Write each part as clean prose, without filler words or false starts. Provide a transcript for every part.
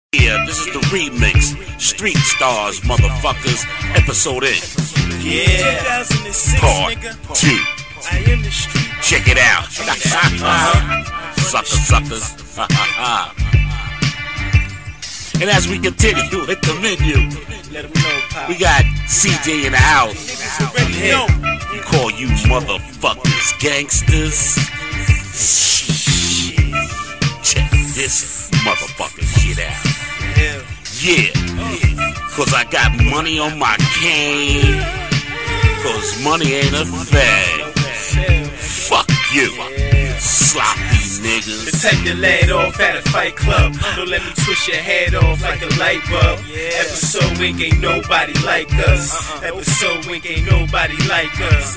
Yeah, this is the remix. Street Stars, motherfuckers. Episode in. Yeah. 2006, Part nigga. 2. I am the street. Check it out. Suckers. And as we continue with the menu, Let them know, Pop. we got CJ in the house. Niggas already know. You call you motherfuckers gangsters? Shit. Check this motherfucking shit out. Hell. Yeah, cause I got money on my cane. Cause money ain't a thing. Fuck you, sloppy niggas. The type that laid off at a fight club. Don't let me twist your head off like a light bulb. Episode Wink ain't nobody like us. Episode Wink ain't nobody like us.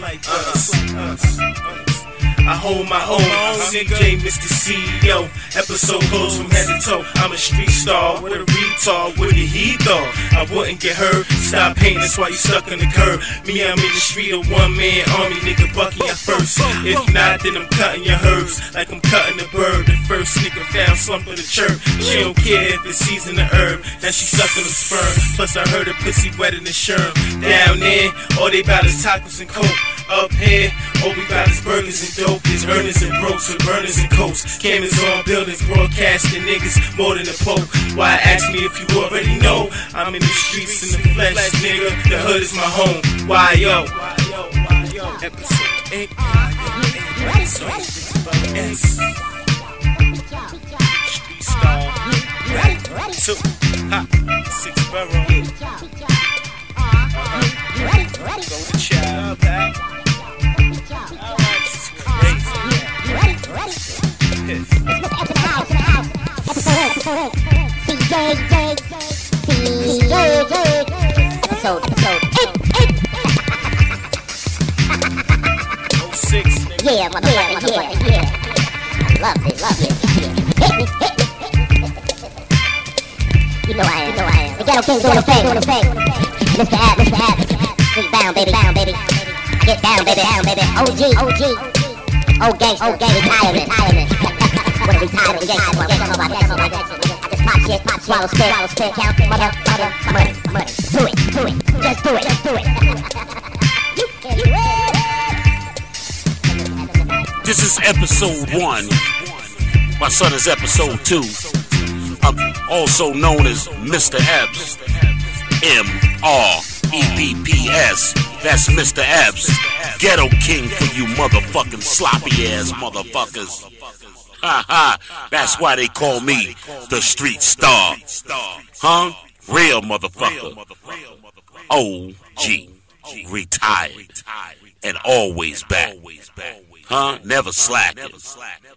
I hold my own, CJ, Mr. CEO. Episode goes from head to toe. I'm a street star with a retard. What did he thought? I wouldn't get hurt. Stop hating, that's why you stuck in the curb. Me, I'm in the street, a one-man army, nigga, bucking you first. If not, then I'm cutting your herbs like I'm cutting the bird. The first nigga found slumping the chirp. She don't care if it's seasoned the herb. Now she sucking the sperm. Plus I heard her pussy wetter than sherm. Down there, all they bout is tacos and coke. Up here, all we got is burgers and dope. There's earners and brokes with burners and coats. Cameras on buildings, broadcasting niggas more than a pope. Why ask me if you already know? I'm in the streets in the flesh, nigga. The hood is my home. Why yo? Episode 8. Episode 6. Street Star. 2. Ha. 6 Borough. Go to child, Pat. Alright, this is crazy. Episode 06, nigga. Yeah, motherfucker, yeah. I love it. You know I am. The Ghetto King doing his thing. Mr. App. Street bound, baby. Get down, baby. OG. Old gang, retirement. What a retirement gang. We don't know about that. I just pop shit, swallow spit, count, mother, money. Do it. Just do it. This is episode 1. My son is episode 2. I'm also known as Mr. Epps. M.R.E.P.P.S. That's Mr. Epps. Ghetto King for you motherfucking sloppy ass motherfuckers. That's why they call me the Street Star. Huh? Real motherfucker. OG. Retired. And always back. Huh? Never slacking.